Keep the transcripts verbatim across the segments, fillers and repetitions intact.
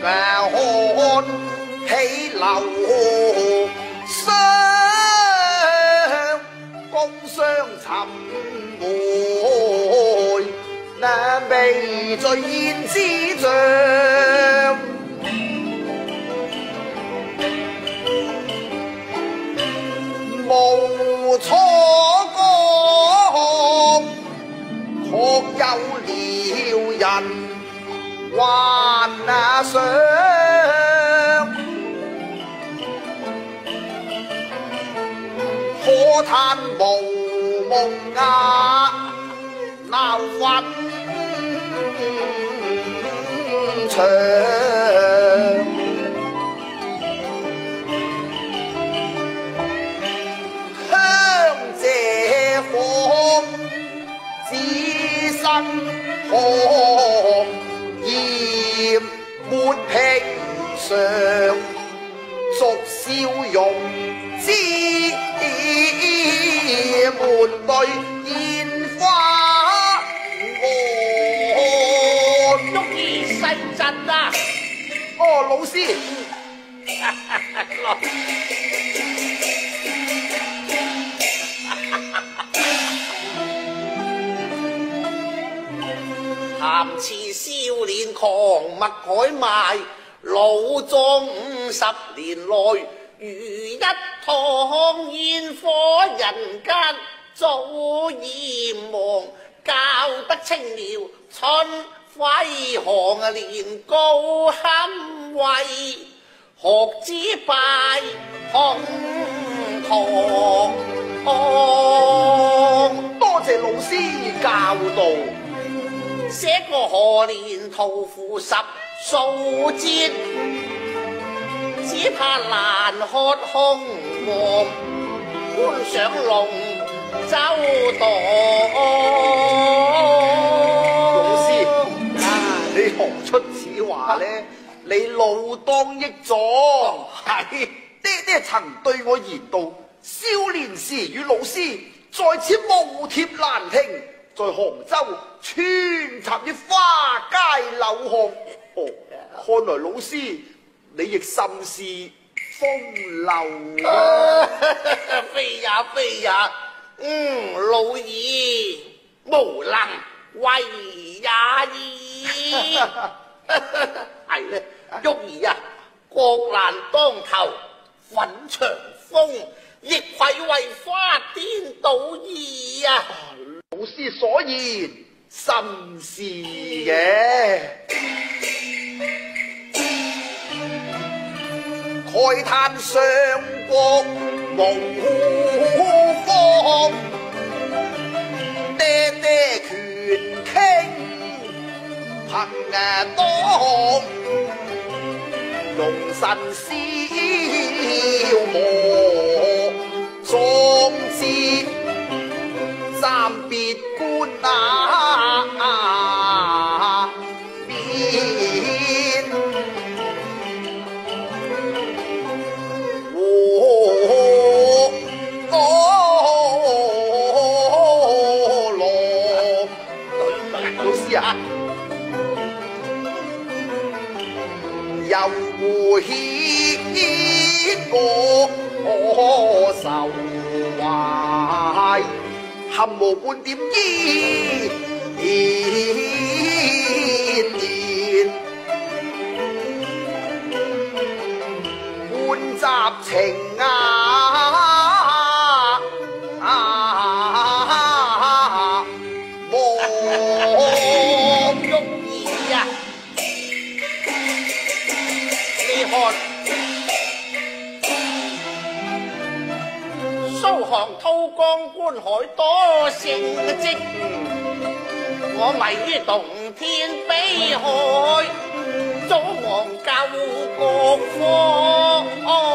看起流霜，工商沉悶，那未在焉之象。無錯講，確有了人還那想，可嘆無夢啊，那雲長。生可厭沒平常，逐笑容之門對煙花岸。 玉兒細侄啊！ 哦，老師。 談似少年狂物改賣，老莊五十年來如一趟煙火，人間早已忘，教得青苗春輝煌啊，年高堪為學之拜紅堂。 多謝老師教導。 寫個可憐屠夫十數節，只怕難喝紅黃，搬上龍舟檔。 老師，你何出此話呢？你老當益壯。係，爹爹曾對我言道，少年時與老師在此無帖蘭亭，在杭州穿插於花街柳巷。哦，看來老師你亦甚是風流啊！ 非也非也，嗯，老兒無能為也矣。係咧，玉兒啊，國難當頭，粉牆風，亦愧為花顛倒義啊！ 老師所言甚是嘅，慨嘆上國無方，爹爹權傾憑誒當，容神消磨壯志。暫別官那面，和歌郎。老師啊，又牽我愁懷，含無半點依然，半集情啊！ 望玉兒啊，你看蘇杭韜光觀海多勝跡，我迷於洞天悲海，早忘舊國科。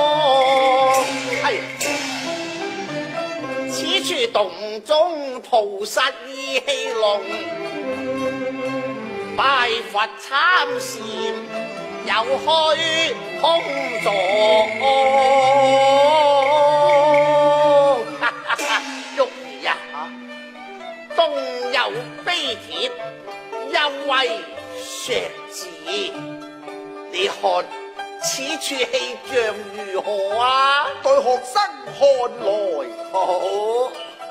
係此處洞中菩薩意氣濃，拜佛參禪有虛空座。玉兒啊，東有碑帖，又為石字，了為何此處氣象如何啊？ 待學生看來。 好。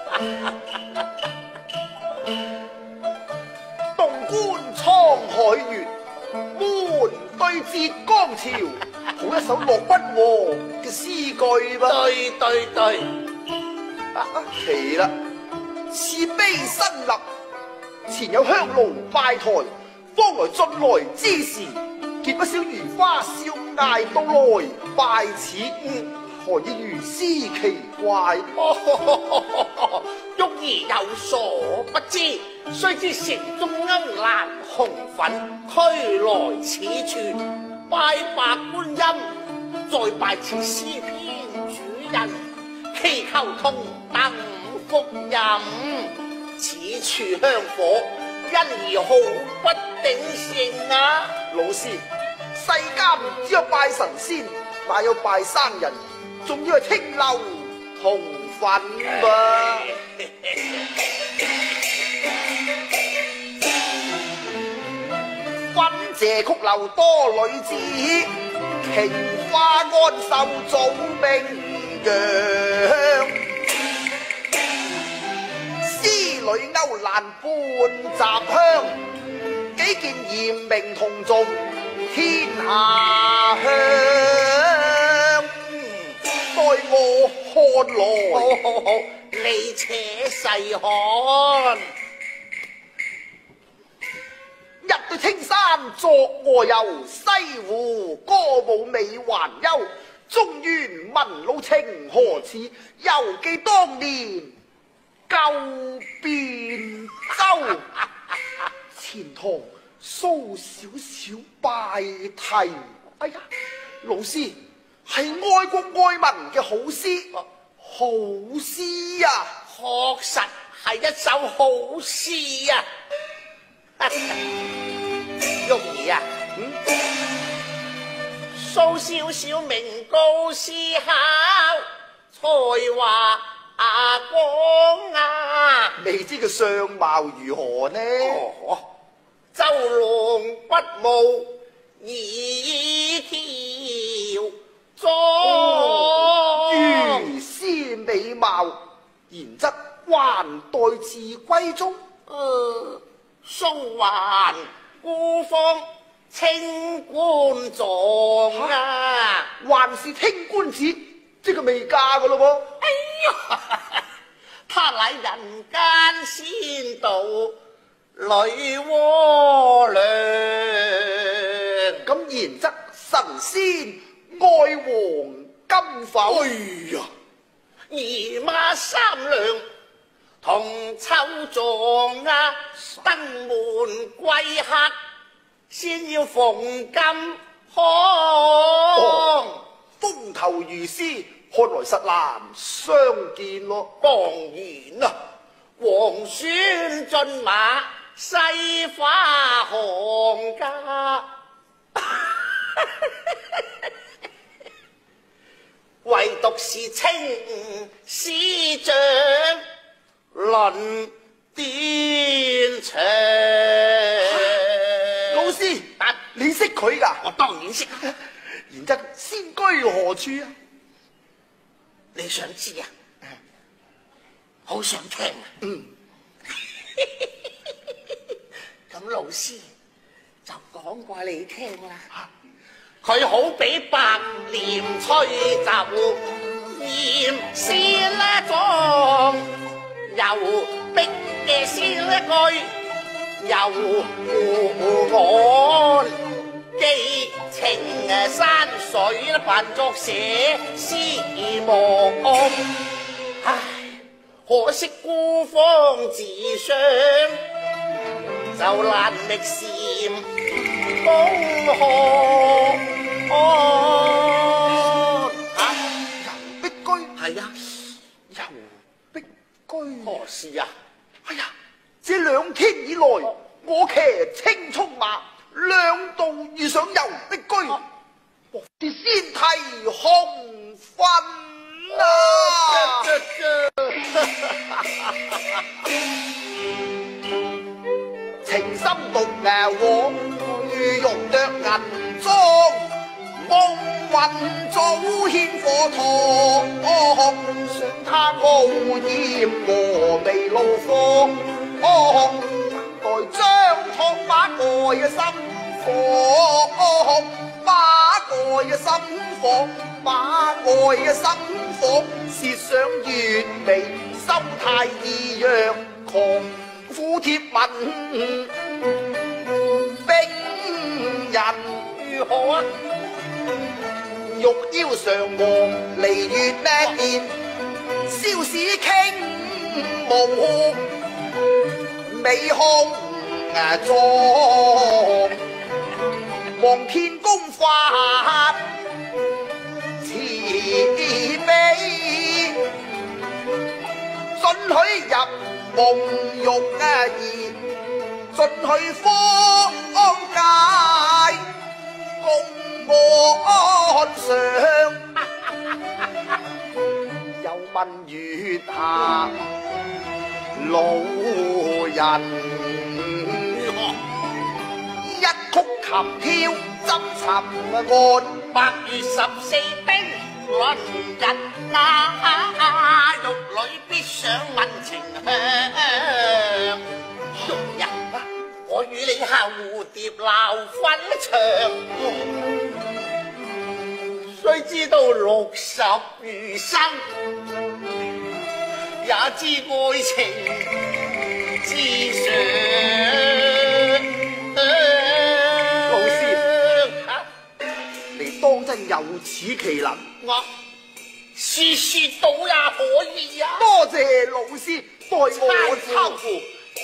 東觀滄海月，門對浙江潮，好一首落筆王嘅詩句吧。 對對對。 啊啊，奇啦！慈悲新立，前有香爐拜台，方來進來之時，見不少如花少艾到來拜此，嗯，何以如斯奇怪？ 哦，玉兒有所不知，須知城中歐蘭紅粉俱來此處，拜白觀音，再拜此詩篇主人，祈求同等福蔭。此處香火，因而好不鼎盛啊！ 老師，世間只有拜神仙，哪有拜生人？仲要係青樓同粉吧？君謝曲樓多女子，瓊花安秀早名揚。詩裏歐蘭半雜香，幾件嚴明同頌天下香。待我看來， 好好好，你且細看。 一對青山作卧遊，西湖歌舞美還休。中原民老情何似？猶記當年舊汴州。前堂蘇少少拜題。哎呀，老師係愛國愛民嘅好詩，好詩啊！ 確實係一首好詩啊！玉兒啊，嗯，蘇少少名高思考，才華啊光啊， 未知佢相貌如何呢？ 哦，周龍不慕二條妝， 如斯美貌，然則還待字閨中。 呃蘇還孤芳清官狀啊！ 還是聽官子，即係未嫁噶咯噃。 哎呀，他乃人間仙道女媧娘， 咁然則神仙愛王金否？ 哎呀，二馬三娘同秋撞啊，登門貴客先要逢金康。 哦，風頭如斯，看來實難相見咯。 當然啦，皇孫駿馬西花行家，唯獨是青絲將論癲長。 老師， 啊， 你識佢㗎？ 我當然識。 然則仙居何處啊？ 你想知啊？好想聽啊！ 嗯， 咁老師就講過你聽啦。佢好比百念吹襲，嚴絲啦狀，又逼嘅先一句，又湖岸寄情誒山水啦，扮作寫詩夢。唉，可惜孤芳自賞，就難覓禪公河岸。 啊，遊碧居係啊， 遊碧居何事啊？ 哎呀，這兩天以來，我騎青蔥馬，兩度遇上遊碧居，莫是仙啼紅粉啊！情深獨誒往，如容若銀妝。 雲早牽火燙，想他傲豔和微怒放，待將燙把蓋嘅心房，把蓋嘅心房，把蓋嘅心房，設想月眉心態異樣，狂虎貼文冰人如何啊？玉腰上黃離月咩面，燒屎傾無美胸啊壯，望天公發慈悲，准許入夢玉啊兒，准許方界共安上，又問月下老人，一曲琴跳執尋案， 八月十四冰輪日，那玉女必想問情香。玉人，我與你下蝴蝶鬧分場，雖知道六十餘生，也知愛情至上。 老師，你當真有此奇能？ 我是說到也可以啊！ 多謝老師代我參付。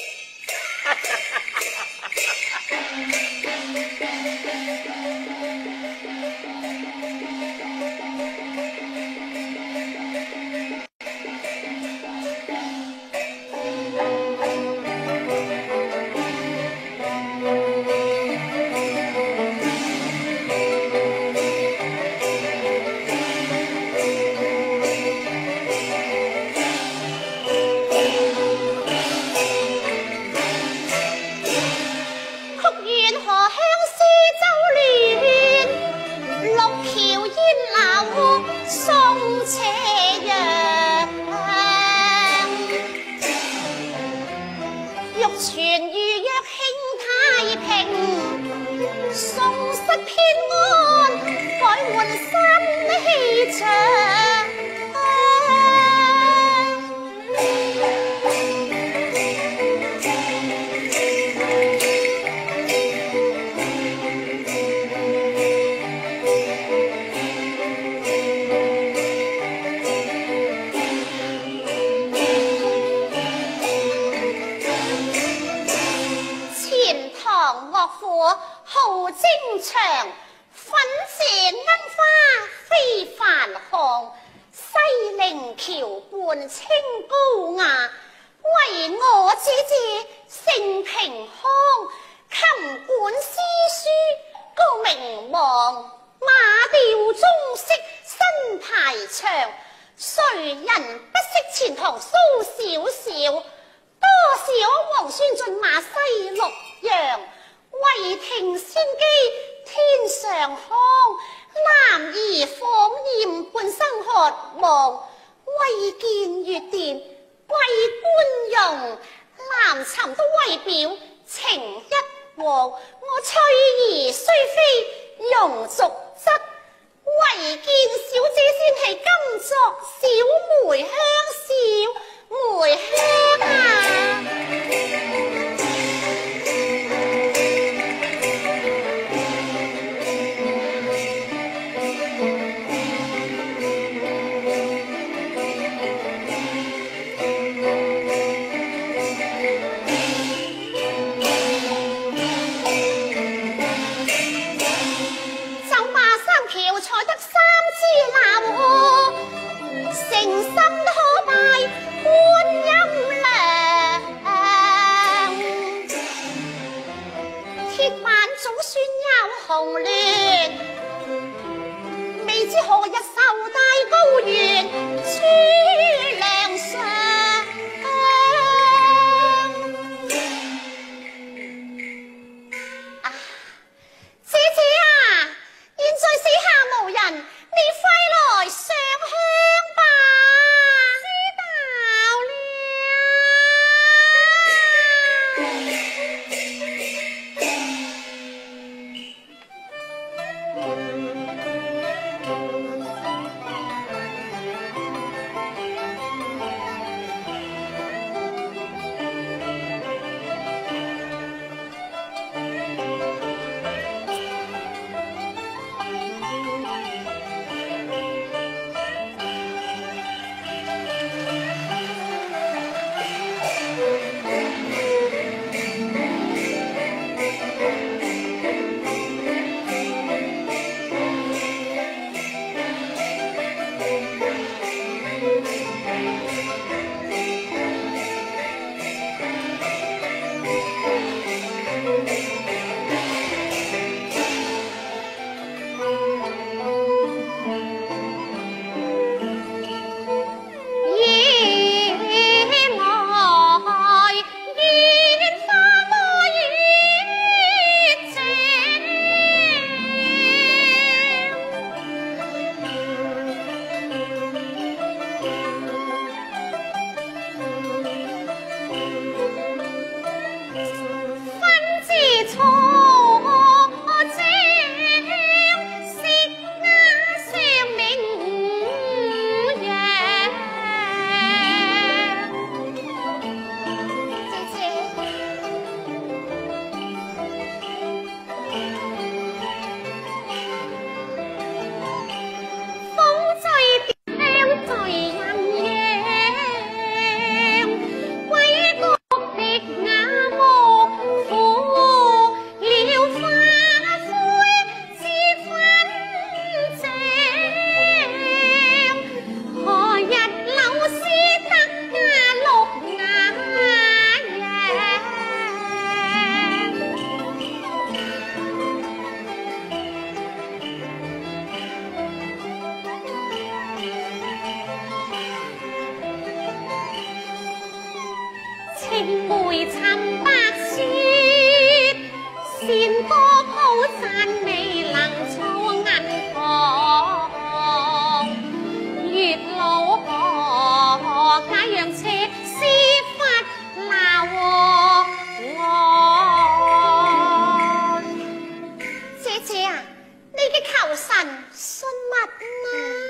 號精長，粉謝鶯花飛繁行，西陵橋畔清高雅，為我姐姐姓平康，琴管詩書高名望，馬調中式新排場，誰人不識錢塘蘇小小，多少皇孫駿馬西洛陽，為停仙機天上康，男兒訪艷半生渴望，為見月殿貴觀容，男尋都為表情一往，我翠兒雖非庸俗質，為見小姐先係今作小梅香，小梅香啊！誠心可拜。 青梅尋白雪，善歌譜讚未能錯銀行。月老河佳陽斜，司法鬧案。姐姐啊，你嘅求神信物啊？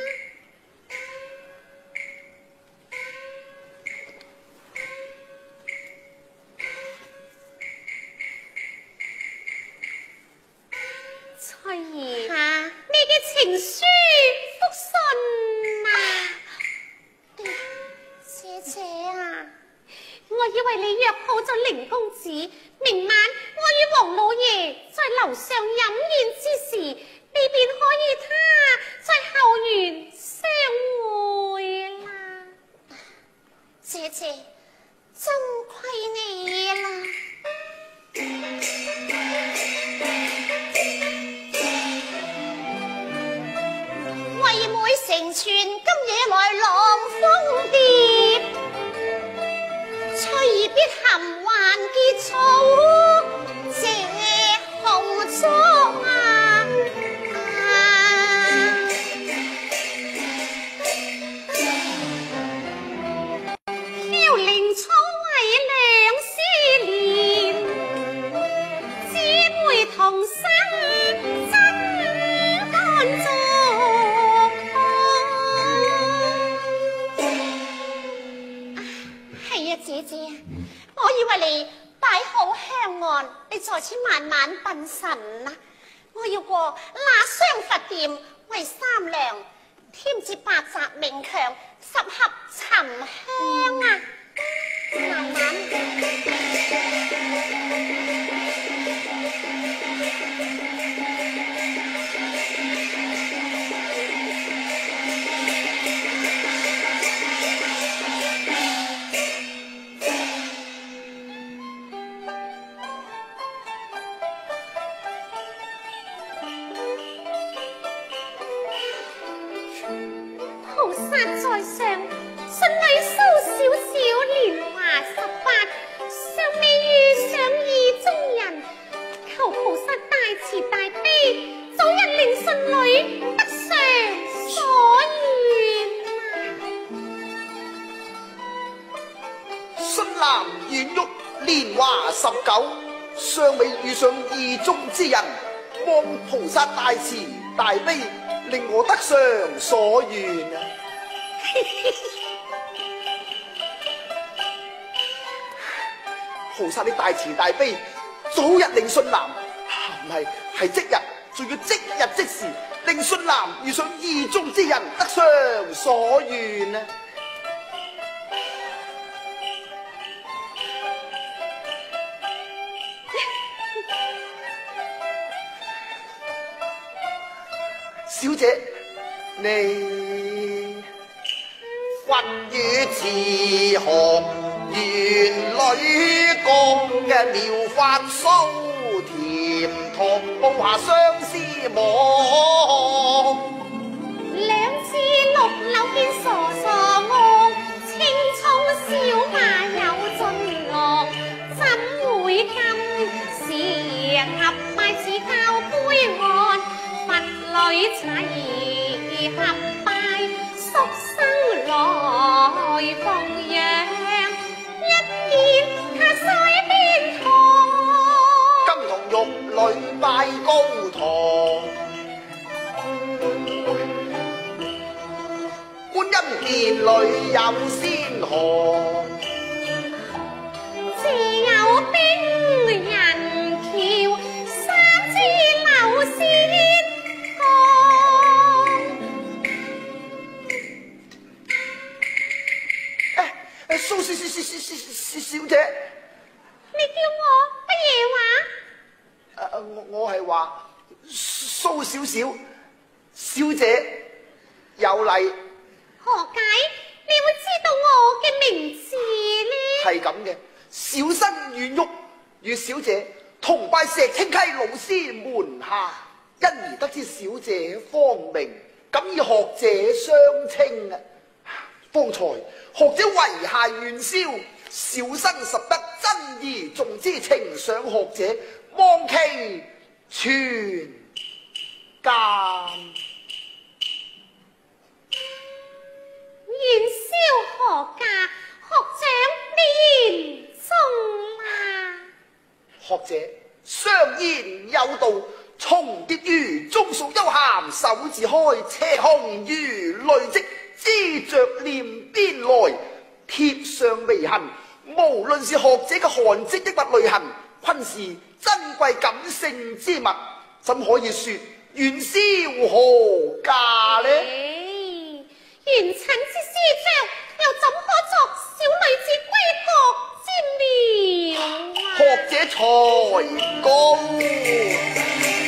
翠兒，嚇、啊，你嘅情書覆信啊？姐姐啊，我以為你約好咗凌公子，明晚我與王老爺在樓上飲宴之時，你便可以他在後園相會啦。姐姐，真虧你啦！為妹成全，今夜來浪風蝶，翠兒必含還結草，這紅妝啊！凋零草為兩絲連，姊妹同心真乾淨。姐姐，我以為你擺好香案，你在此慢慢品神啦。我要過那雙佛店為三娘，添置八雜明強，十盒沉香啊！慢慢。在上，信禮蘇小小，年華十八，尚未遇上意中人，求菩薩大慈大悲，早日令信女得償所願。 信男願玉年華十九，尚未遇上意中之人，望菩薩大慈大悲，令我得償所願啊！菩薩你大慈大悲，早日令信男，唔係係即日，仲要即日即時，令信男遇上意中之人，得償所願啊！小姐，你佛語慈航，園裏講嘅妙法酥甜糖，布下相思網。 兩枝綠柳見傻傻望，青蔥小馬有盡樂，怎會今時合拜似交杯岸？佛女齊合拜，宿生來奉養，一見下水邊塘， 金童玉女拜高堂，觀音殿裏有仙河， 自有冰人橋，三支流仙蘇小小小小小姐， 你叫我乜嘢話？ 誒我我係話蘇小小小姐有禮。 何解你會知道我嘅名字呢？ 係咁嘅，小生願玉與小姐同拜石青溪老師門下，因而得知小姐芳名，敢以學者相稱啊！方才學者遺下元宵， 小生实得真義重之情上學者，望其全間。 元宵何家學長年中啦。 學者常言有道，重疊於中數幽鹹，手自開，斜空如累積，知着念邊來，貼上微痕。無論是學者嘅汗跡抑或淚痕，均是珍貴感性之物，怎可以說元宵何家呢？ 元陳之師長，又怎可作小女子歸國之妙啊？ 學者才高。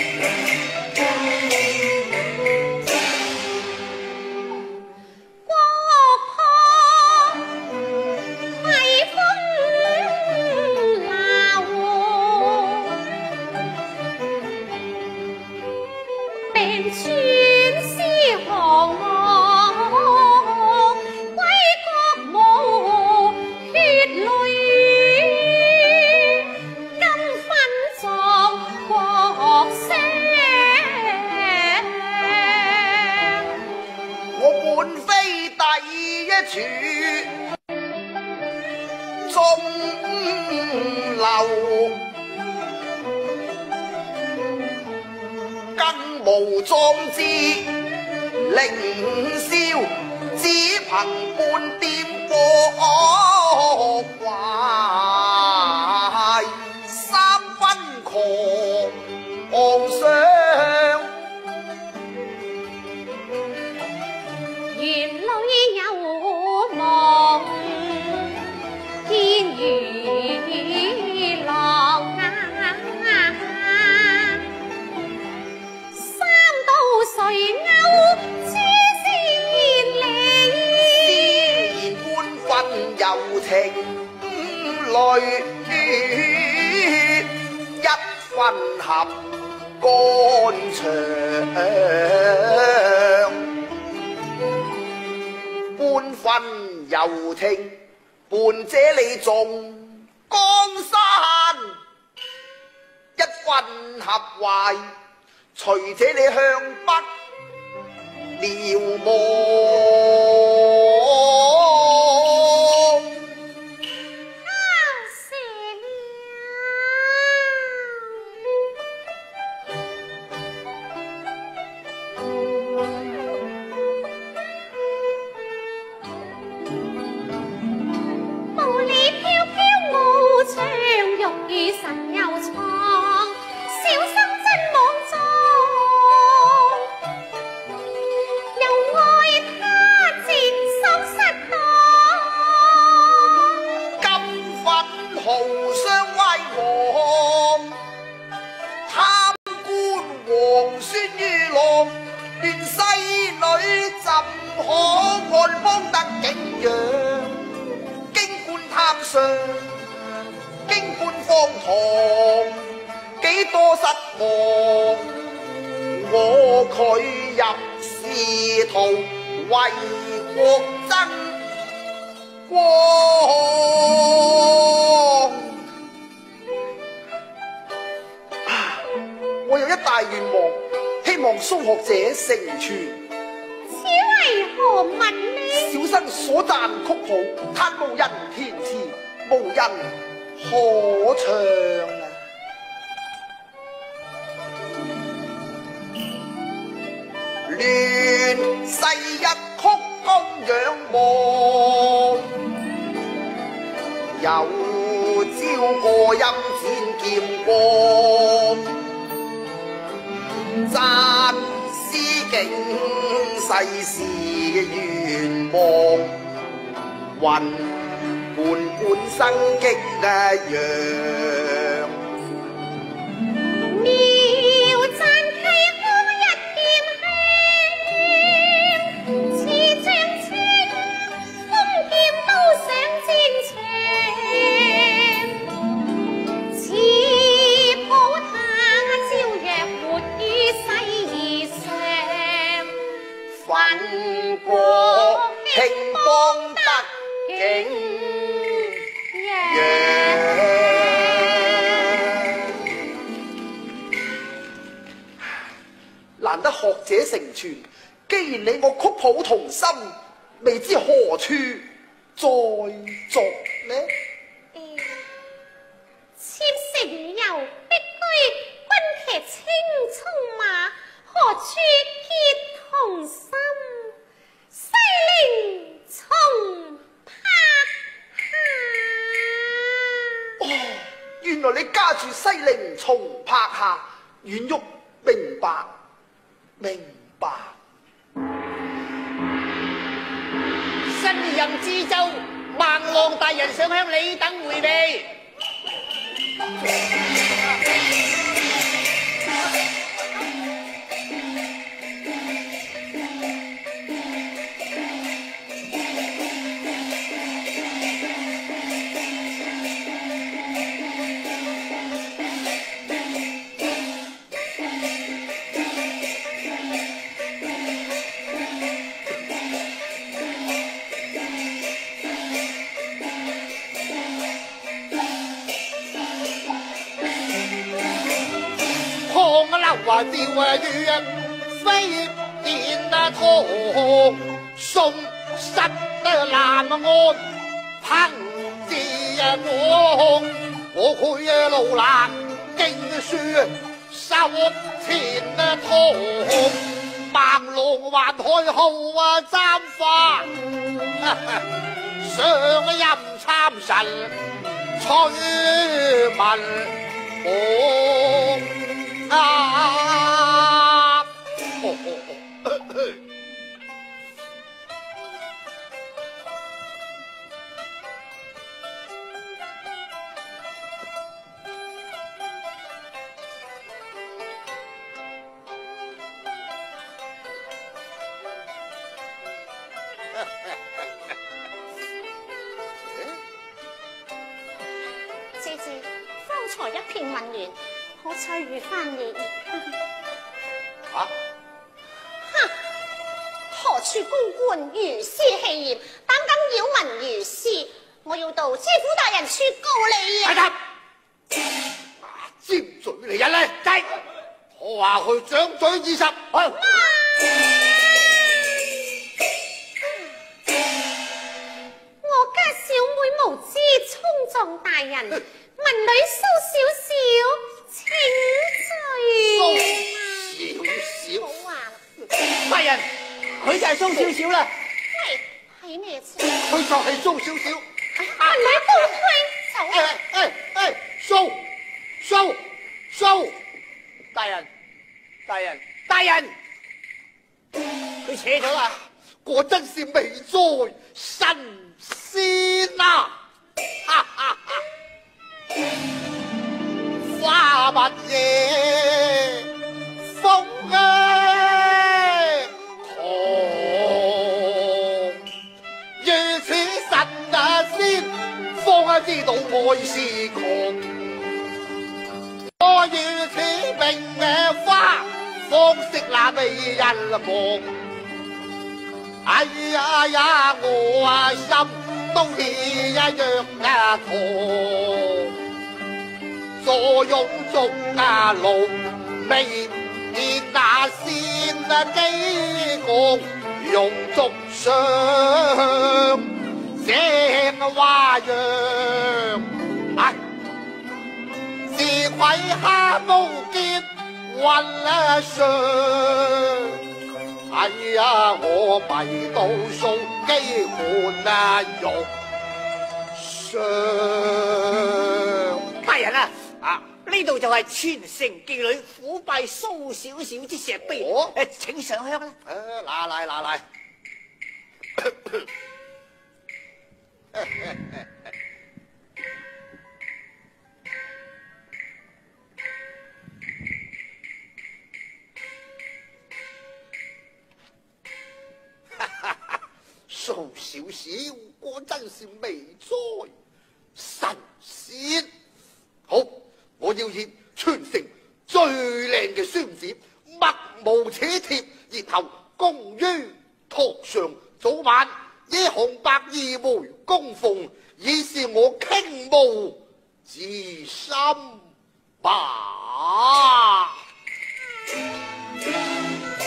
無壯志凌霄，只憑半點過懷，三分狂想。 原裏有夢，見如狼啊！誰勾諸仙理？ 思言半分柔情淚，一分合肝腸，半分柔情伴這裏眾江山，一分合懷隨這裏向北瞭望。 啊，死了！霧裏飄飄翱翔，玉宇神又藏，小生真妄作。 豪相威王，貪官皇孫於浪，亂世女怎可按邦得景仰？京官貪上，京官荒唐，幾多失望？我拒入仕途，為國爭光。我有一大願望，希望蘇學者成全。 此為何物呢？ 小生所讚曲譜，嘆無人填詞，無人可唱啊！亂世一曲供仰望，有朝過陰剪劍光。讚詩境世事願望，雲伴半生激揚。 妙讚溪空一劍輕，似將青風劍刀上戰場，似抱他朝日活於世上， 奮國興邦得景得學者成傳。既然你我曲譜同心，未知何處再續呢？ 嗯，妾成由必居，軍騎青蔥馬，何處結同心？西陵重拍下。 哦，原來你家住西陵松柏下，阮玉明白，明白。 新任知州孟浪大人想向你等回避。話調啊月飛燕啊堂，送失啊南岸憑字啊光，我去啊路難經書收前啊堂，孟浪還開號啊簪花，上任參神崔文鳳。啊！哦哦哦姐姐，方才一片問完。好彩遇翻你。 啊！ 哼！何處高官如斯氣焰，膽敢擾民如斯！我要到知府大人處告你啊！ 係得，尖嘴嚟人咧，仔，我話佢掌嘴二十。好。 我家小妹無知衝撞大人，民女蘇少少。請罪。 蘇少少。 好啊！ 大人，佢就係蘇少少啦。 喂，係咩事？ 佢就係蘇少少。 民女告退，走啊！ 誒誒誒，蘇蘇蘇，大人，大人，大人，佢扯咗啦！果真是美哉神仙啊！哈哈哈！花蜜夜風啊，狂如此神啊仙，方啊知道愛是狂。我如此明嘅花，方識那美人望。哎呀呀，我啊心都似一樣啊痛。坐擁中啊路，未見那仙啊幾個用足上正花樣，哎，是葵下無結雲啊上，哎呀我迷到數幾款啊肉上，大人啊！啊！呢度就係全城妓女虎拜蘇小小之石碑，誒、哦，請上香啦！誒，嗱嚟嗱嚟，蘇小小果真是美哉神仙，好。我要以全城最靚嘅宣紙墨無齒貼，然後供於堂上，早晚以紅白二枚供奉，以示我傾慕之心吧。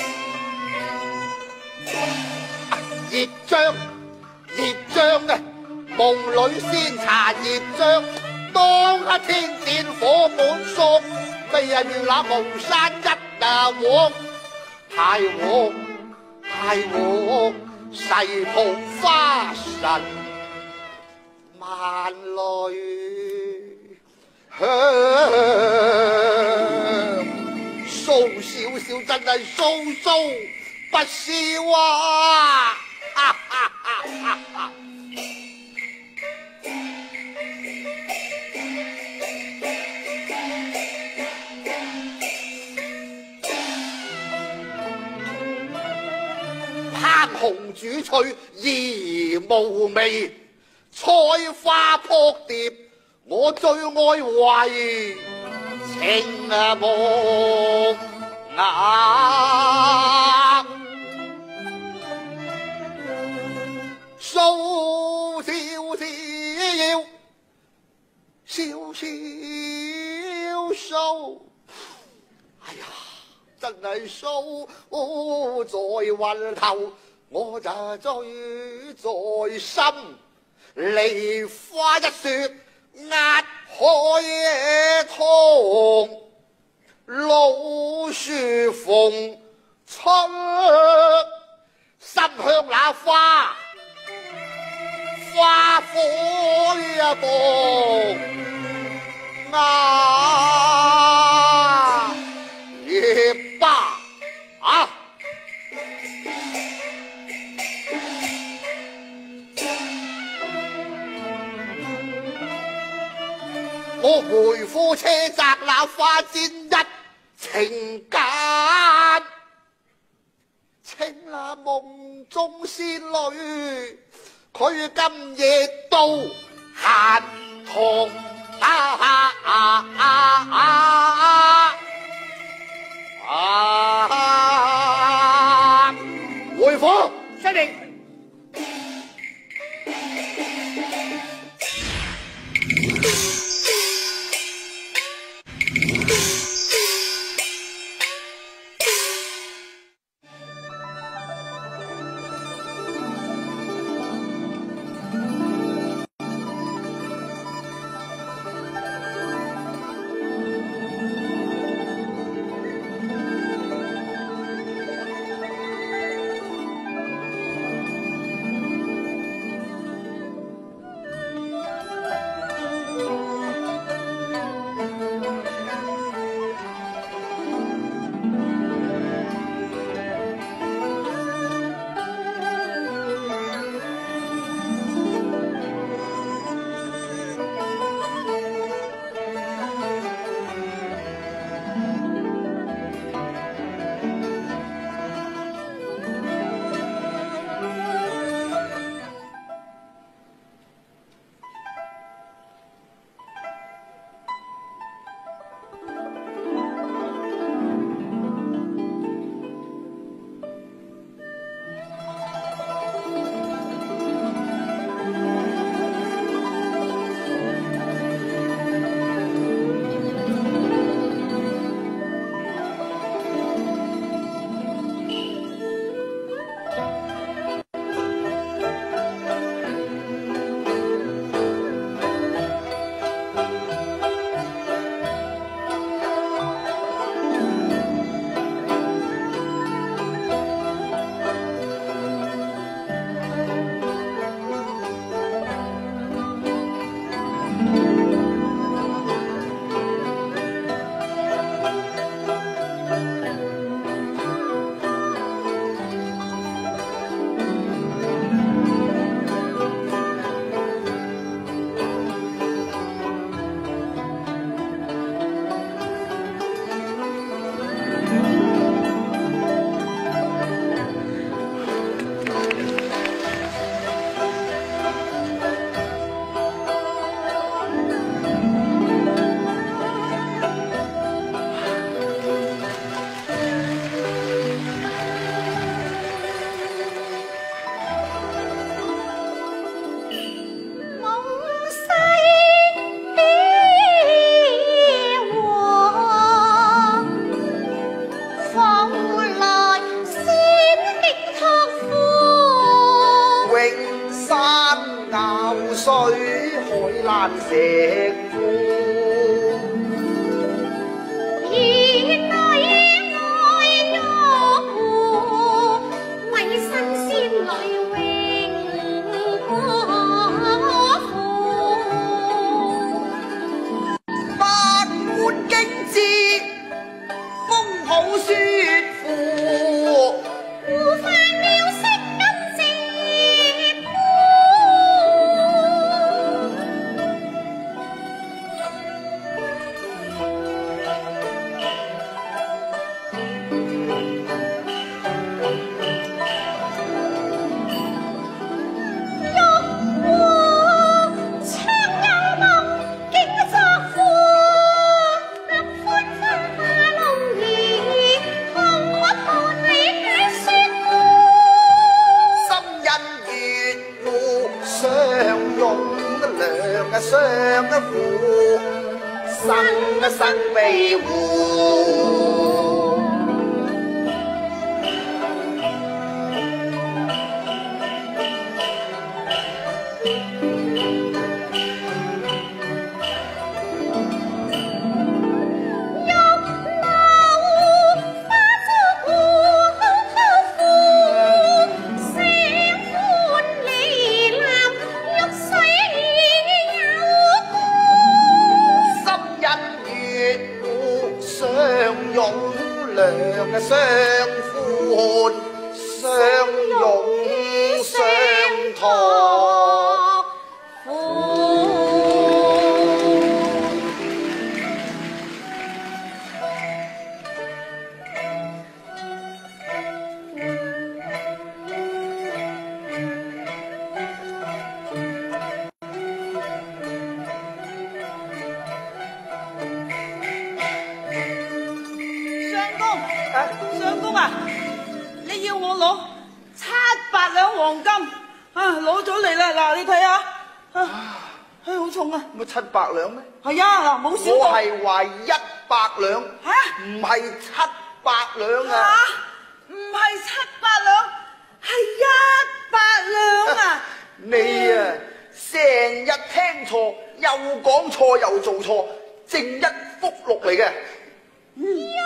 將，熱將啊，夢裏先查熱將，當下天戰火滿縮，飛啊妙那巫山一啊鑊，太鑊太鑊，誓抱花神萬類香，蘇少少真係蘇蘇不笑啊！哈哈哈哈哈烹紅煮脆而無味，菜花撲碟我最愛為情啊無牙，蘇少少少少數，哎呀！真係數在雲頭，我就醉在心。梨花一雪壓海棠，老樹逢春，心向那花，花火一檔啊！夜巴啊！我回夫車擲那花氈一情間，情那夢中仙女，佢今夜到閒堂啊啊啊啊啊！啊！回府， 司令。 爛石枯。 原來愛玉壺，為新仙女永可負。 百官經知，風土説符。 互犯了色金石枯。 相一副，生一生庇護。相歡相擁相託相公啊，你要我攞七百兩黃金啊，攞咗嚟啦！嗱，你睇下，啊，唉，好重啊！ 乜七百兩咩？ 係啊，嗱，冇少過。 我係話一百兩， 嚇， 唔係七百兩啊！ 嚇，唔係七百兩，係一百兩啊！ 你啊，成日聽錯，又講錯又做錯，正一福祿嚟嘅。 嗯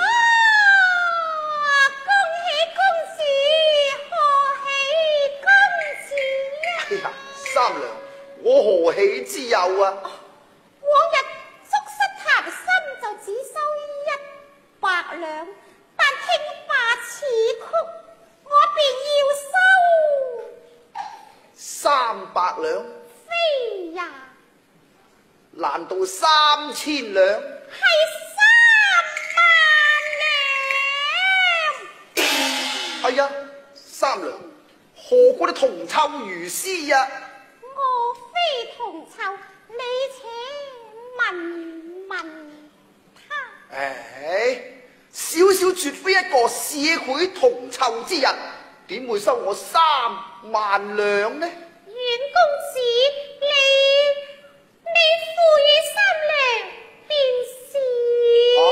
三娘，我何喜之有啊？ 往日足失談心就只收一百兩，但聽罷此曲，我便要收三百兩。 非呀， 難道三千兩？ 係三萬兩。 哎呀，三娘，何故你銅臭如絲呀？ 我非銅臭，你且問問他。 唉，小小絕非一個市儈銅臭之人，點會收我三萬兩呢？ 袁公子，你你付與三兩便是。 啊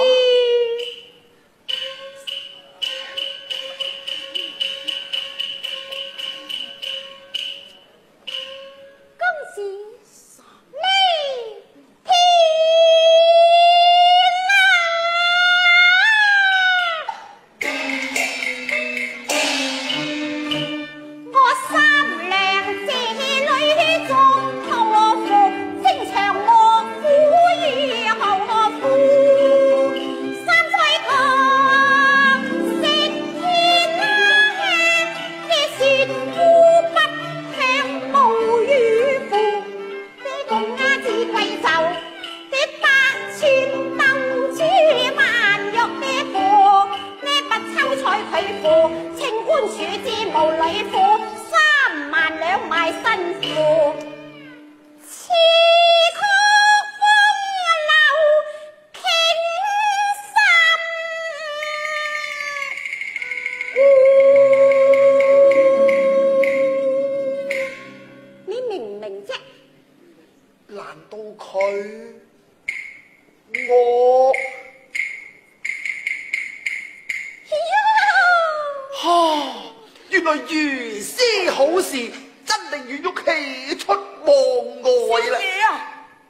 我哈，原來如斯好事，真令阮玉喜出望外啦！ 少爺啊，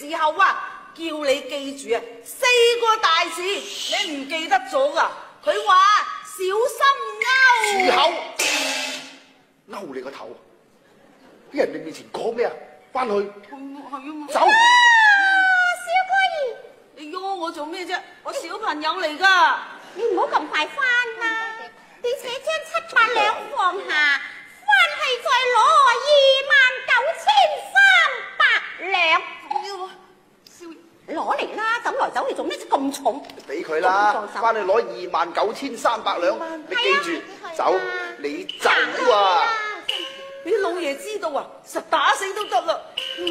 時候啊，叫你記住啊，四個大字，你唔記得咗啊？佢話小心勾。 住口！勾你個頭！喺人哋面前講咩啊？翻去走。 小哥兒， 你喐我做咩啫？我小朋友嚟㗎。 你唔好咁快翻啦，你且將七百兩放下，翻去再攞二萬九千三百兩。 少攞嚟啦，走來走去做咩咁重？ 俾佢啦，翻去攞二萬九千三百兩。你記住，走，你走啊！ 俾老爺知道啊，實打死都得啦。 嗯，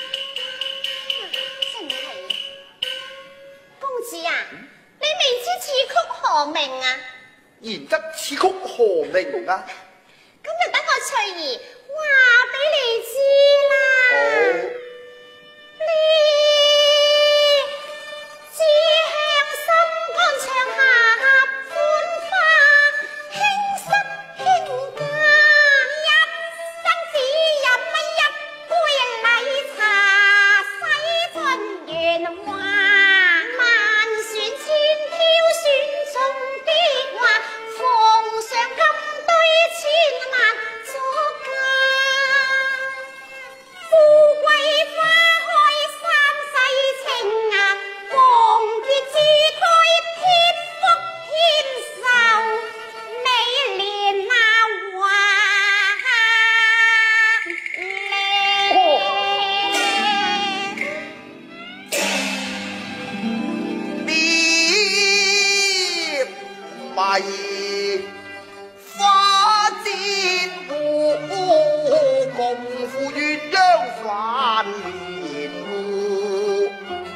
真係。公子啊，嗯、你未知此曲何名啊？ 然則此曲何名啊？ 咁就等我翠兒話俾你知啦。 好。 你只向心肝唱下歡花，輕濕輕嫁，一生只飲一杯禮茶，洗盡鉛華，萬選千挑選中的話，奉上金堆千萬作嫁。富貴花開三世情啊，黃月之胎添福添壽，美蓮啊華烈迷花煎糊，共赴鴛鴦翻面戶，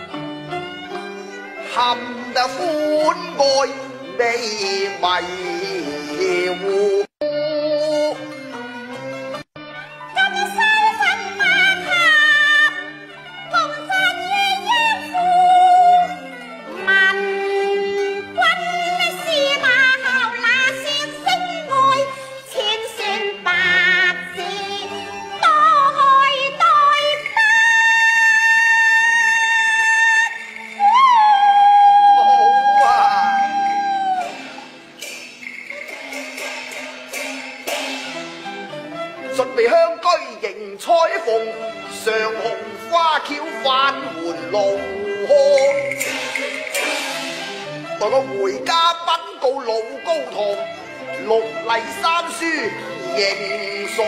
含得歡愛美迷糊。準備香居迎彩鳳，上紅花轎返門路。待我回家稟告老高堂，六禮三書認屬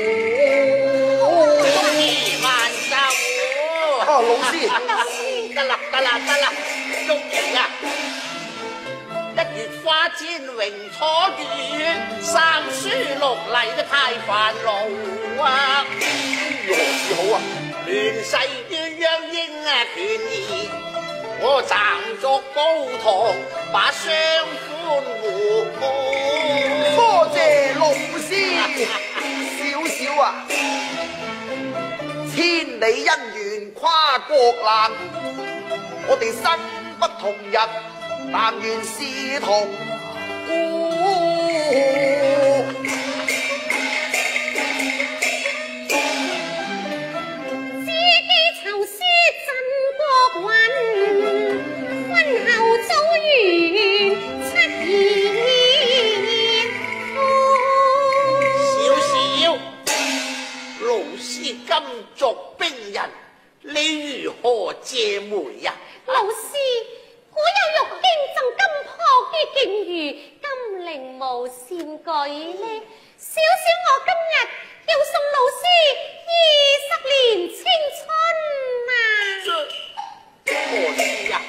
二萬壽。 啊，老師， 得啦得啦得啦，終於啊！一月花煎榮楚月，三書六禮都太煩惱啊！ 何時好啊？ 亂世鴛鴦應啊權宜，我站作高堂把雙歡護。 多謝老師，少少啊！千里姻緣跨國難，我哋身不同日，但願是同故。 知己愁思振國運，婚後早遇七言少少，老師今作兵人，你如何謝媒呀？ 老師，古有玉京贈金破於劍魚，金陵無善舉呢。小小我今日要送老師二十年青春啊！ 何事呀？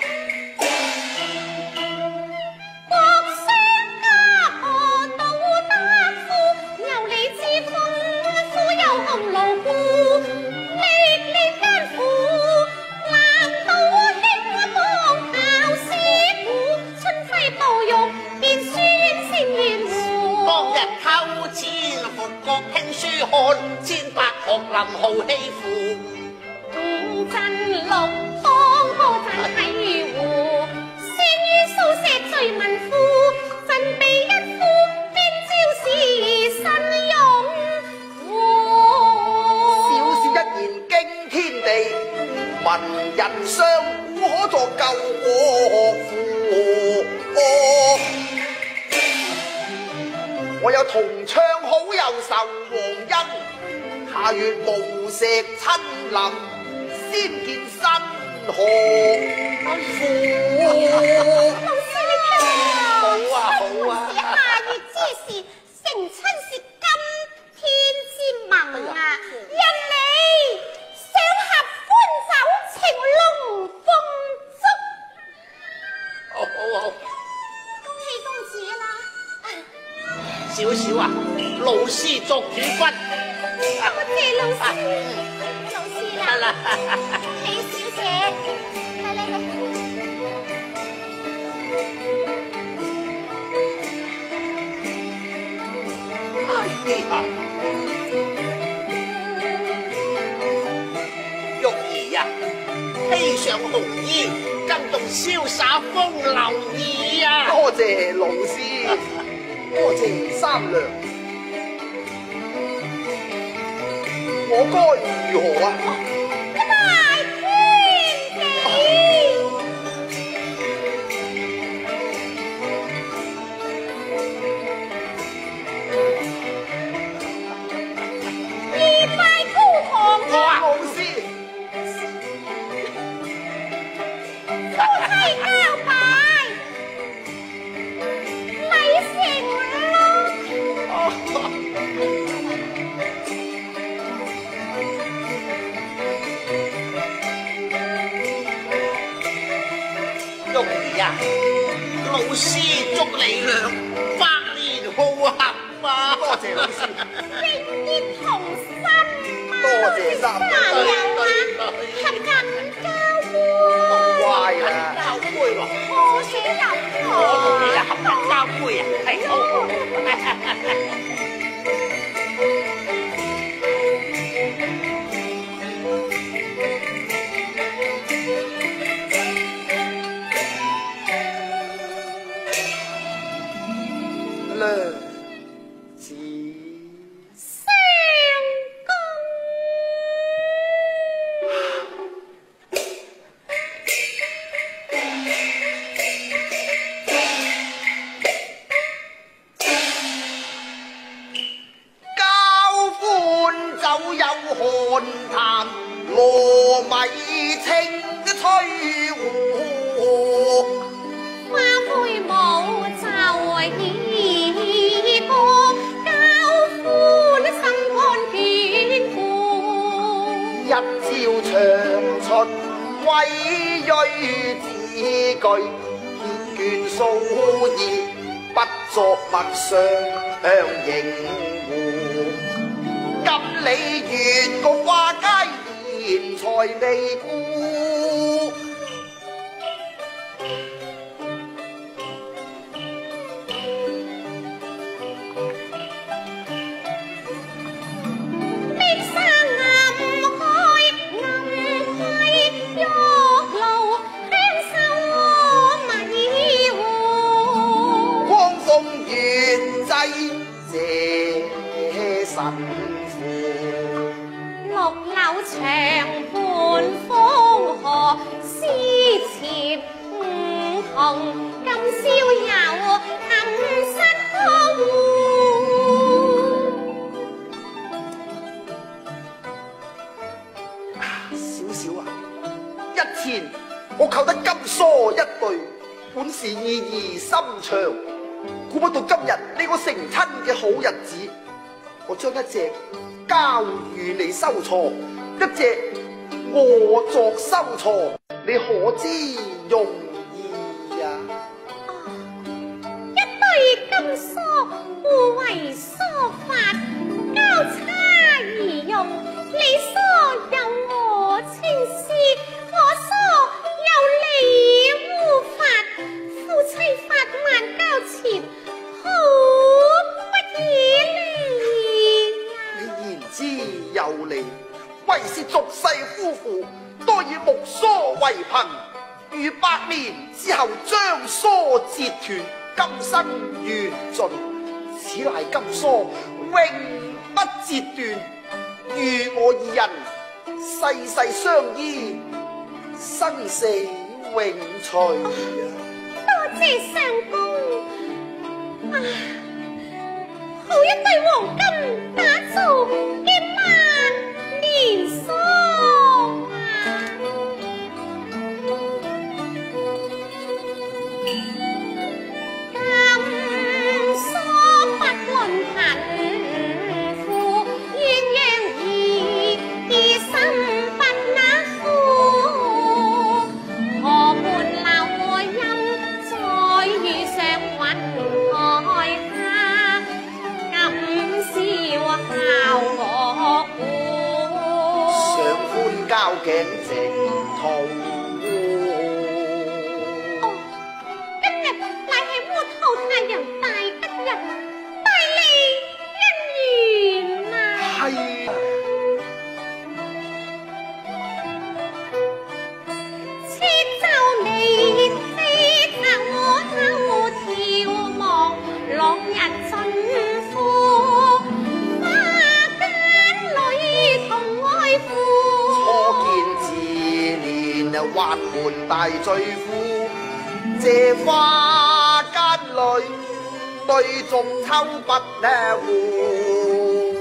國相家何道德夫，有理之風，夫有紅蘆菇，歷練艱苦，難道興邦考師傅，春暉暴玉便宣聖元湖。 當日偷錢復國聽書看，千百學林好欺負。 五鎮六方波讚西湖，先於蘇錫最民富，振臂一呼，邊招是神勇。 小小一言驚天地， 文人相互可作救國父。哦，我有同窗好友仇皇恩，下月無石親臨，先見新河父。 老師你睇， 好啊好啊是下月之時，成親是今天之盟啊！因你想合歡酒，情龍鳳燭。 好好好， 恭喜公子啦！ 少少啊，老師作主君。 多謝老師，老師得啦， 啦， 恭喜小姐，嚟嚟嚟。 哎呀，玉兒呀，披上紅衣，更動瀟灑風流意啊！ 多謝老師，多謝三娘，我該如何啊？ 大天地，二拜高堂我啊！ 老師， 夫妻交拜，禮成咯。 玉兒呀，老師祝你倆百年好合啊！ 多謝老師， 永結同心啊！ 多謝三娘三友啊，及近交杯， 乖啦。 交杯喎， 可喜飲我同你啊啊！ 合作交杯啊，係好好。 良子， 相公。 交歡酒有寒談，糯米清吹壺。 花灰舞就已過，交歡心肝遍顧。 一朝長出威銳字句，結卷數二，不作墨上迎戶。今你越個花街賢才未顧。 冰山暗開，暗開玉露，香秀米壺。 光風月祭謝神父。 綠柳長伴風荷，詩詞梧桐，今宵有琴瑟歌戶。 少少啊！一前我購得金梳一對，本是意義深長。估不到今日呢個成親嘅好日子，我將一隻交與你收錯，一隻我作收錯，你可知容易呀、 一對金梳互為梳髮，交叉而用。你梳有我青絲，我梳有你烏髮，夫妻發萬交前，好不義理呀！ 你言之有理，為是俗世夫婦，多以木梳為憑。如百年之後將梳截斷，今生緣盡，此乃金梳永不截斷。如我二人世世相依， 生死永垂啊！ 多謝相公，啊，好一對黃金打造嘅萬年桑啊！金桑不論貧富，鴛鴦兒兒心不那苦，何伴流音再遇上雲海下，今宵效我故。 上歡交頸直痛。 哦，今日乃係末後太陽大吉日，大利姻緣啊！ 係啊， 車舟離飛拍我偷眺望，朗日盡付，花間裏同愛初婦。 見自憐還門大罪婦，這花間裏對眾秋不呢戶。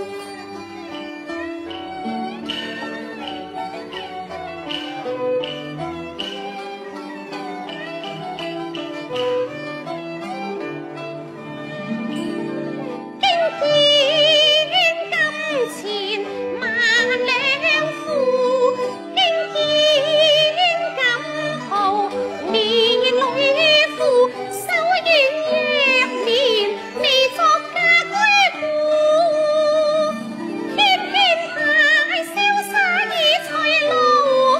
經見金錢萬兩富，經見金袍面女婦，手軟若年未作家居婦，偏偏太瀟灑已隨路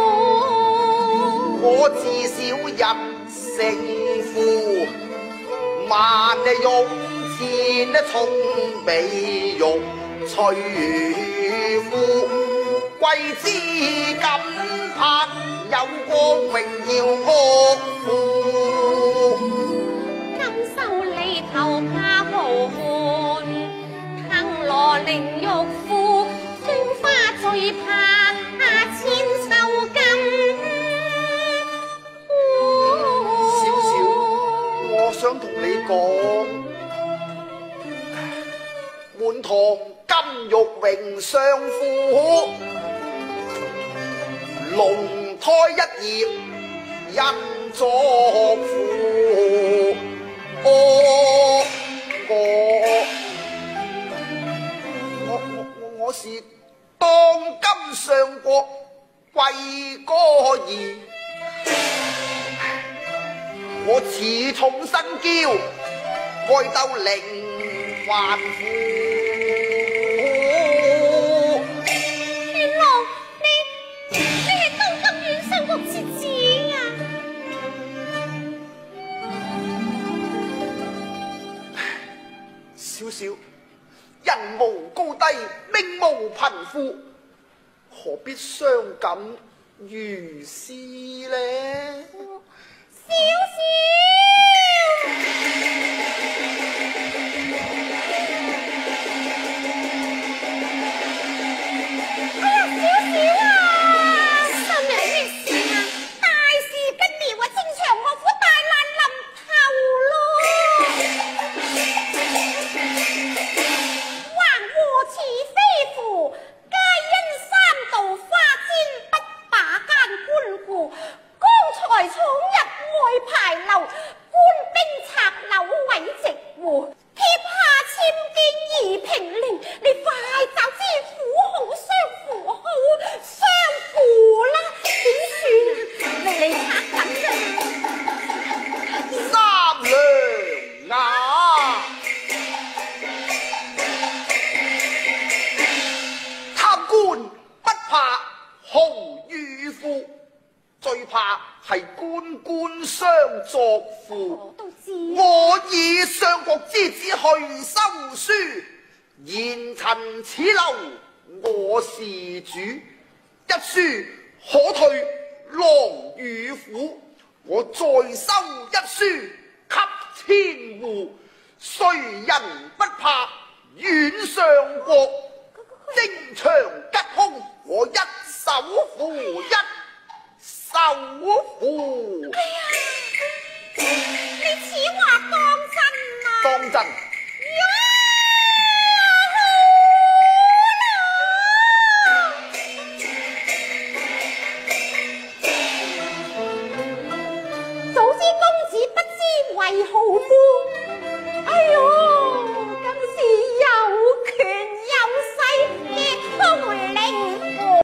夫。 我自小入城府，萬用錢重比玉翠夫，貴之金魄有個榮耀惡婦。 金繡裏頭怕無憾，鏗羅靈玉褲，酸花最怕千秋金。 少少，我想同你講，滿堂金玉榮相婦，龍胎一葉印作父。我我我我我我是當今上國貴哥兒。我恃寵生驕，愛鬥靈還父。 原來你你係當今遠上國之子啊！ 少少，人無高低，命無貧富，何必傷感如斯呢？ 少少。哎呀，少少啊！新娘咩事啊？大事不妙啊！正場岳父大難臨頭咯！橫禍似飛符，皆因三道花尖不把間官顧。剛才闖入外牌樓，官兵拆樓毀直戶，貼下簽見二平令，你快就知苦好相扶好相扶啦！點算啊？你你拆等啊！ 三娘啊！貪官不怕豪與富，最怕係官官相作父。 我都知。 我以相國之子去收書，言陳此樓我是主，一書可退狼與虎。我再收一書給千戶，誰人不怕遠上國？征場吉凶，我一手扶一。 虎。 哎呀，你此話當真啊？ 當真。 早知公子不知為好夫，哎呦，更是有權有勢嘅通靈婦。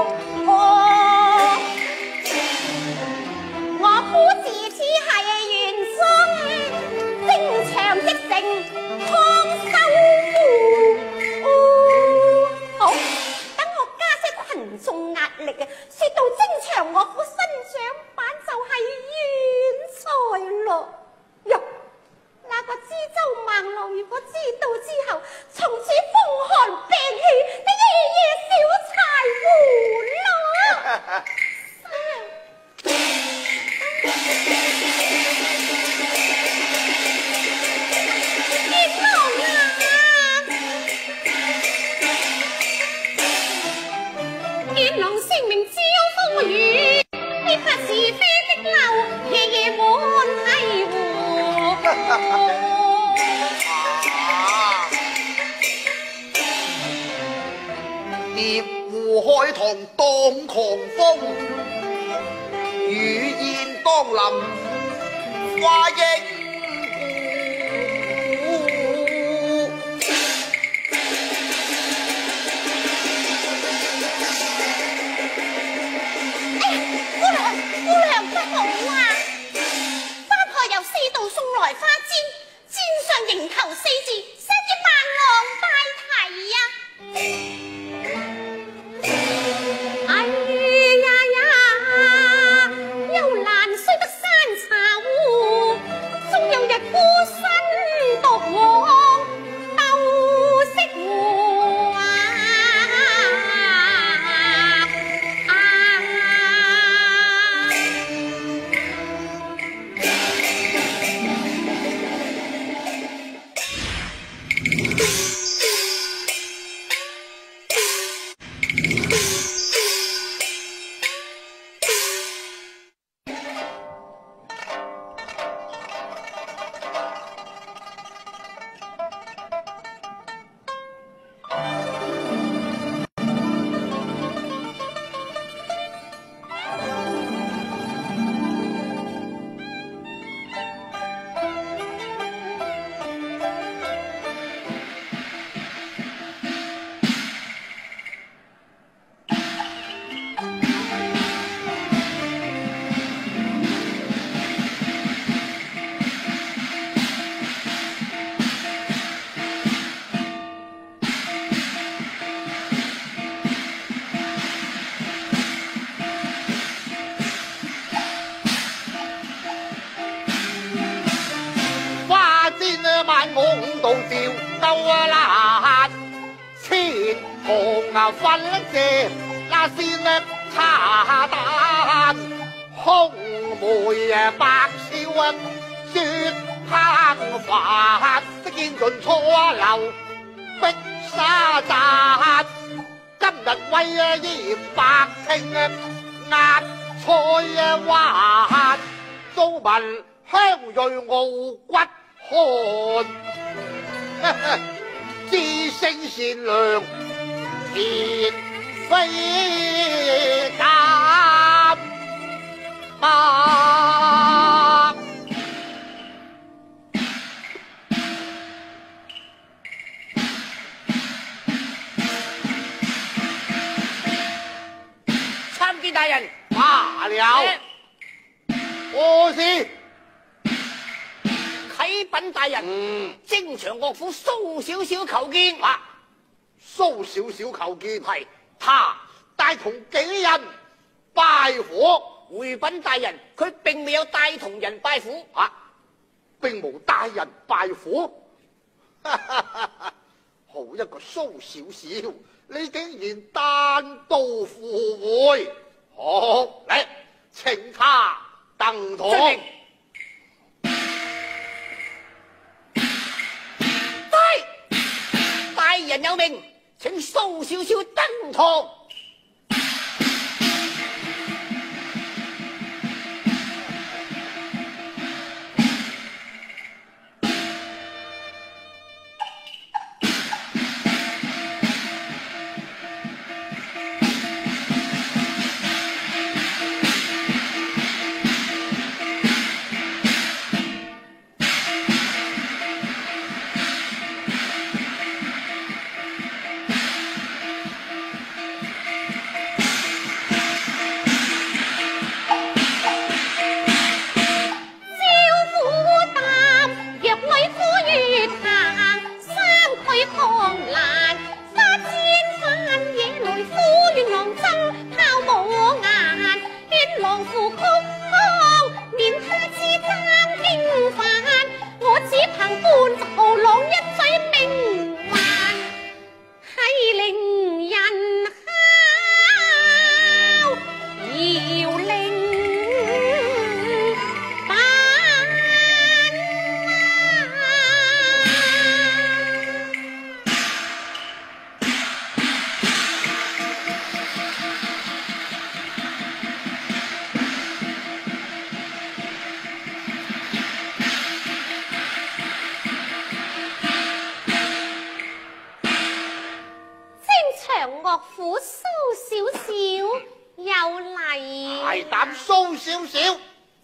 我夫自此係元宗征長即成康收戶。哦，好，等我加些群眾壓力嘅，說到征長我夫新掌板就係冤財咯。喲，那個知州孟浪如果知道之後，從此風寒病氣，你夜夜小柴胡咯。天龍啊！天龍聲名招風雨，揭發是非的流，夜夜滿係湖。 獵戶開堂當狂風，雨燕當林花英故。 姑娘，姑娘不好啊！花婆由四道送來花氈，氈上迎頭四字，寫住孟浪拜題呀、哎呀呀，幽蘭雖得山茶壺，終有日孤身獨往鬥色湖啊！啊花氈啊，萬夢道照鬥啊難，千紅啊分借那先啊茶蛋，紅梅啊白笑啊雪烹飯，得見盡初流碧沙贊，今日為啊葉白稱啊壓菜啊滑，糟聞香蕊傲骨寒，知聲善良田飛減百。參見大人，罷了，何事？啟稟大人， 嗯， 征長岳父蘇少少求見。啊， 蘇少少求見， 係他帶同幾人拜火？ 回稟大人，佢並未有帶同人拜府。 啊，並無帶人拜火。好一個蘇少少，你竟然單刀赴會，好嚟，請他登堂。 遵命。大人有命，請蘇少少登堂。 大膽鬆少少。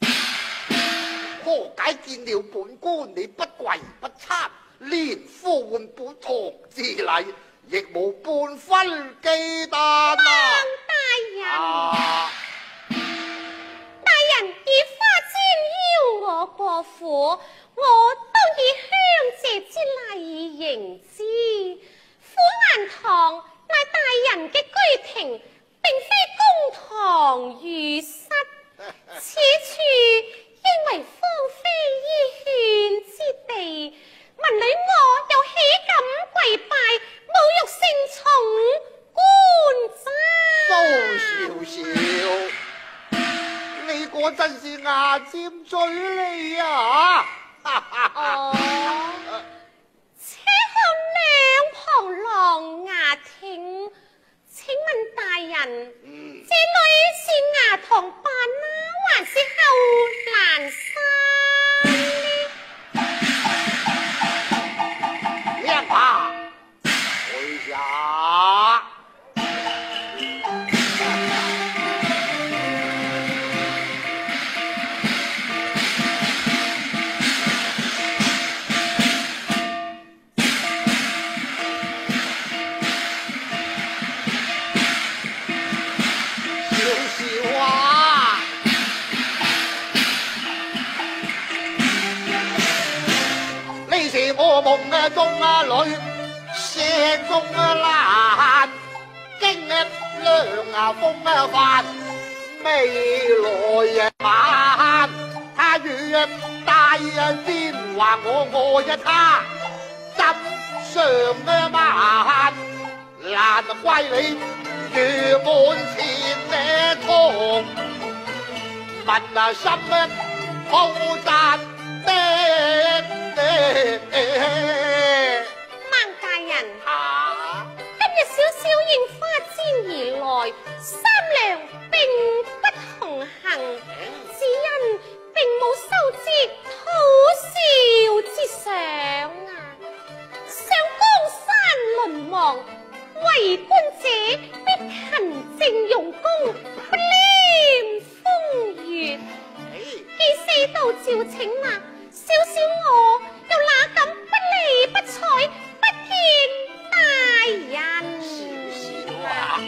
何解見了本官你不跪不參，連呼喚本堂之禮，亦無半分忌憚啊！ 大人， 啊大人以花簪邀我過府，我當以香謝之禮迎之。虎顏堂乃大人嘅居庭，並非公堂御室，此處應為芳菲醫勸之地。民女我又豈敢跪拜，侮辱聖寵官蘇少少，你果真是牙尖嘴利啊！ 哦，且看兩旁狼牙亭，請問大人， 嗯這裏是牙堂辦啊，還是後蘭山呢？ 咩吧？哎呀！我夢啊中啊裏，射中啊難，經啊涼啊風啊煩，未來啊晚，他與啊大啊天話我愛啊他，心上啊萬，難怪你如滿前呢痛，問啊心啊好讚的。 孟大人， 啊！ 今日小小應花簪而來，三娘並不同行，只因並冇收支討笑之想啊！上江山淪亡，為官者必勤政用功，不念風月。既四道召請啦，小小我又哪敢不理不睬，不見大人？ 少少啊！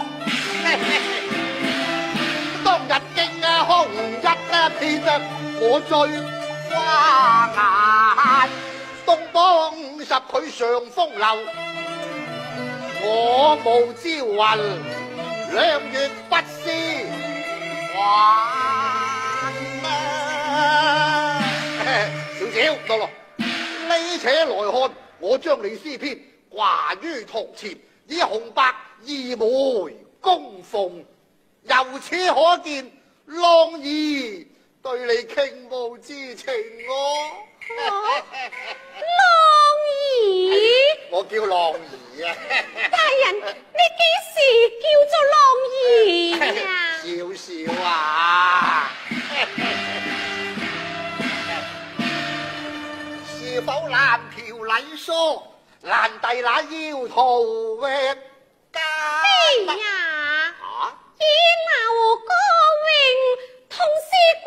當日經啊紅日啊片啊，我醉花眼，東邦十佢上風流，我無朝雲，兩月不思還啊！少少到咯，呢且來看，我將你詩篇掛於堂前，以紅白二枚供奉，由此可見浪兒對你傾慕之情哦。 浪兒， 我叫浪兒啊！ 大人，你幾時叫做浪兒啊？ 少少啊！是否爛條禮疏，爛弟那腰途域家？ 哎呀！ 啊！ 以劉歌詠，同是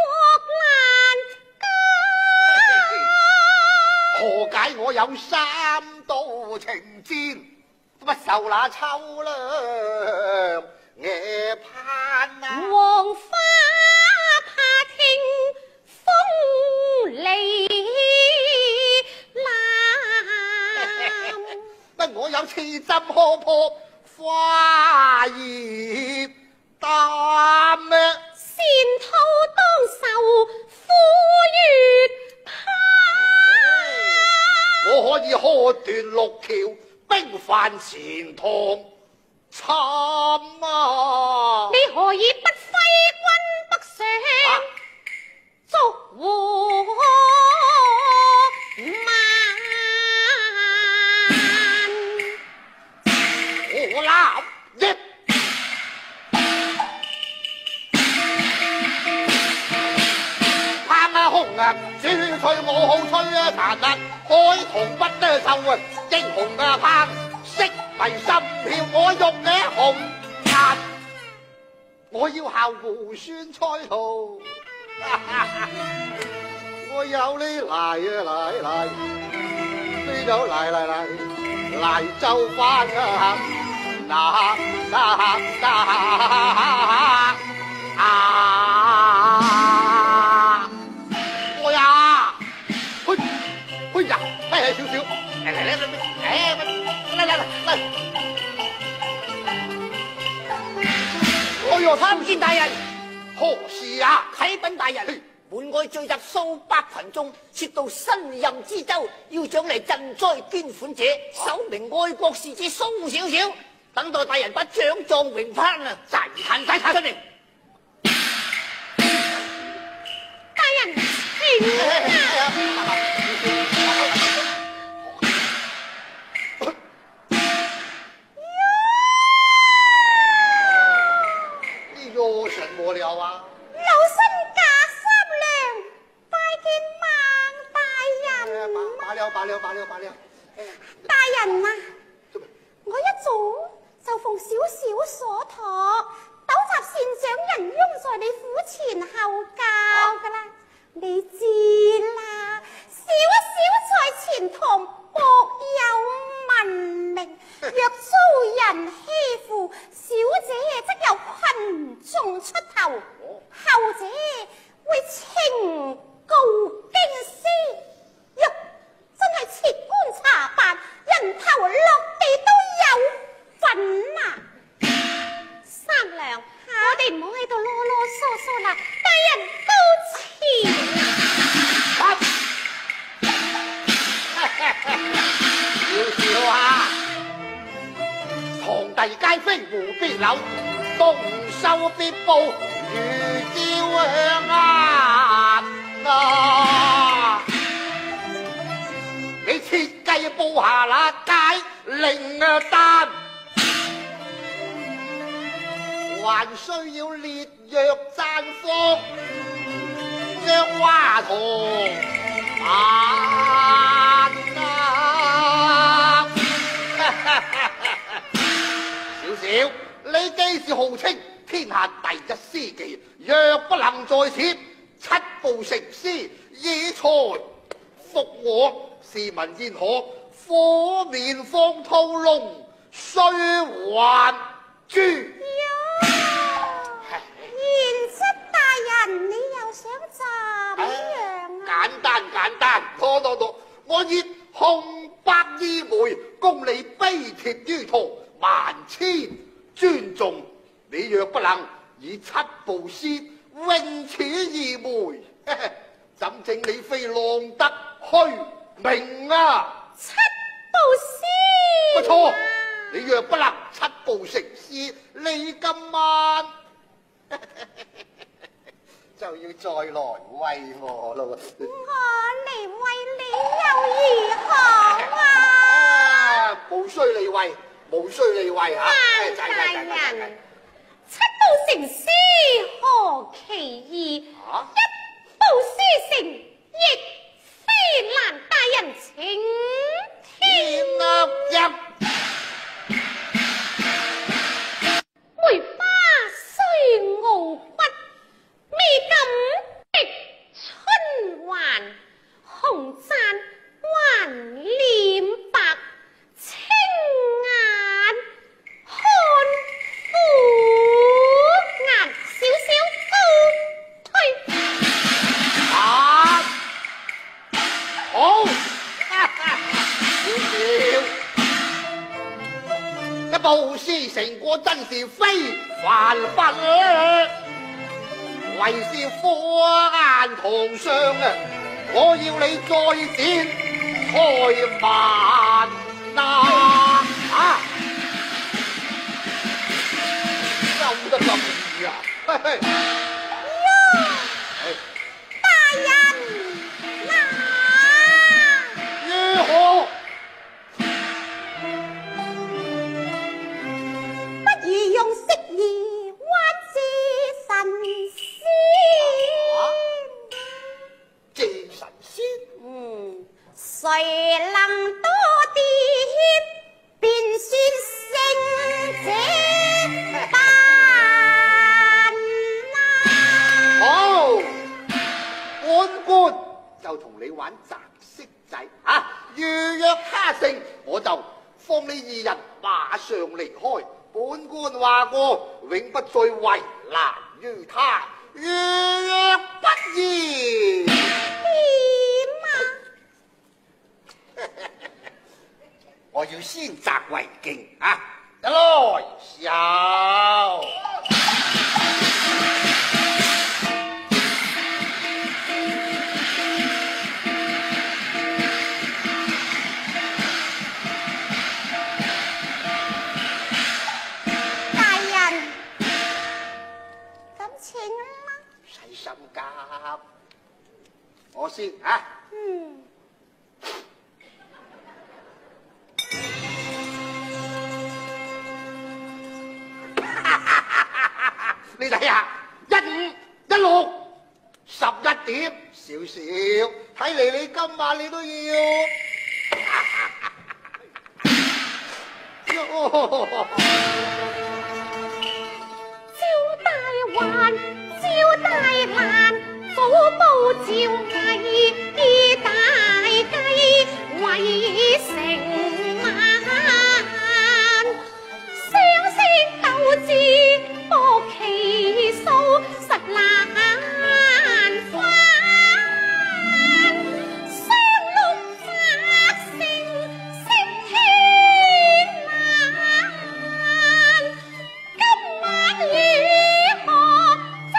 國難家。 何解我有三道情箭，不受那秋涼夜盼啊？ 黃花怕聽風離闌， 不我有刺針可破花葉擔咩？ 仙土當受苦月盼。 我可以喝斷六橋，兵犯前堂參啊！ 你何以不揮軍北上，逐和萬？ 我立一攀啊紅啊，主吹我好吹啊殘啊，開銅不得受啊，英雄啊攀，色迷心跳我欲嘅紅顏。 我要孝父酸菜頭。我有你嚟啊嚟嚟，呢度嚟嚟嚟嚟就翻啊！嗱嗱嗱啊！我呀，去去呀，低起少少，嚟嚟嚟嚟嚟嚟嚟嚟！哎呦，參見大人，何事啊？啟稟大人。門外聚集數百群眾，說到新任知州要獎勵賑災捐款者，首名愛國士子蘇少少。等待大人把獎狀榮翻啊！賺閒仔睇出嚟。 大人請啊！ 呢個什麼了啊？ 老身假三娘，拜見孟大人。 罷了罷了罷了罷了。 大人啊，我一早就奉小小所託，糾集善長人翁在你府前候教噶啦。你知啦，小小在前堂薄有文明，若遭人欺負，小姐則有群眾出頭，後者會情告京師。若真係設官查辦，人頭落地都有份啊！三娘，我哋唔好喺度囉囉嗦嗦啦，大人高前。 少少啊！堂弟皆非胡必柳，動手必報如朝香啊！你設計布下那解令單，還需要烈藥綻放，將花堂啊！少少，你既是號稱天下第一詩妓，若不能在此七步成詩，以才服我，試問焉可火面放兔籠，須還珠？ 賢侄大人，你又想怎樣啊？ 簡單簡單，多多多，我以紅白二枚供你碑貼於途，萬千尊重。你若不能以七步詩詠此二枚，怎整你非浪得虛名啊？ 七步詩， 不錯，你若不能七步成詩，你今晚就要再來為我咯。 我嚟為你又如何啊？ 啊，無需你為，無需你為嚇。 孟大人，七步成詩何其易，一步詩成亦非難。大人請聽。 入梅花雖傲骨，未敢敵春還。紅贊還臉白，青眼看虎顏，少少高推。 啊，好，少少，一部詩成果真是非凡不，為是火眼堂上啊！我要你再展開萬啊！啊，收得咁易啊！嘿嘿。 大人嗱， 如何？ 不如用適宜彎至神仙。 借神仙？ 嗯，誰能多啲便算勝者班官就同你玩擲色仔啊！如若他勝，我就放你二人馬上離開。本官話過，永不再為難於他。如若不然， 點啊？ 我要先擲為敬啊！一來有。心急，我先啊！ 嗯， 你睇下，一五一六十一點少少，睇嚟你今晚你都要。 招大還。招大難，虎步召藝，大計為成萬。雙星鬥智，搏其數，實難翻。雙龍發成，色天難。今晚如何？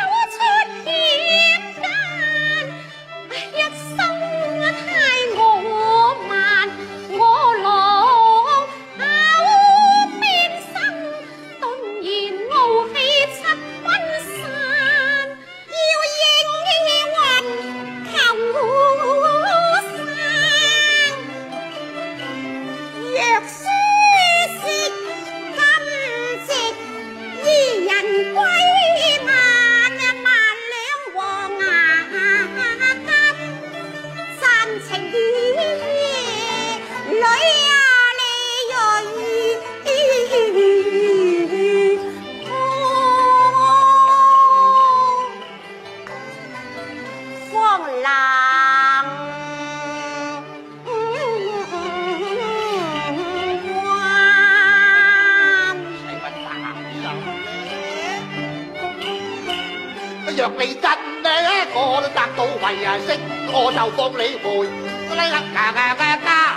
若你真呢個都達到為啊識，我就放你回啦啦啦啦啦啦，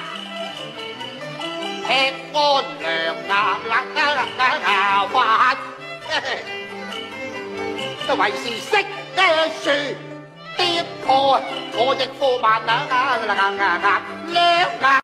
吃乾糧啦啦啦啦啦飯，都為是識呢樹跌破，我亦貨萬啦啦啦啦啦兩啊。